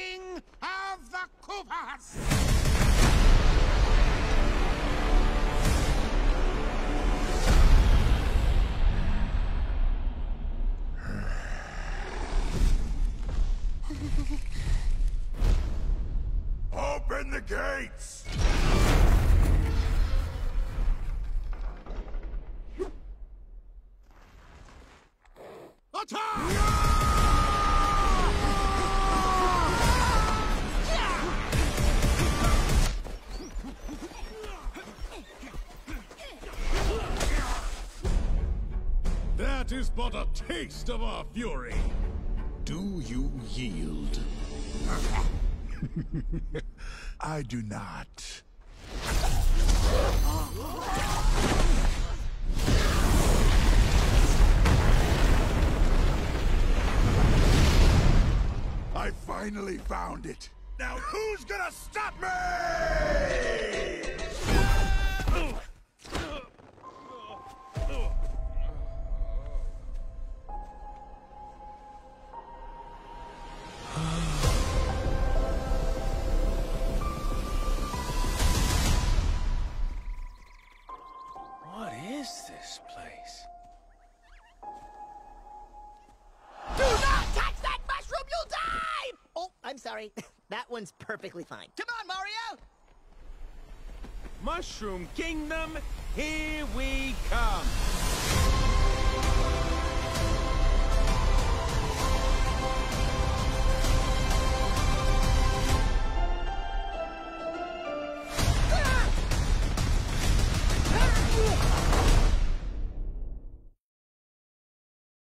king of the Koopas! Open the gates! Attack! That is but a taste of our fury. Do you yield? I do not. I finally found it. Now who's gonna stop me? What is this place? Do not touch that mushroom, you'll die! Oh, I'm sorry. That one's perfectly fine. Come on, Mario! Mushroom Kingdom, here we come!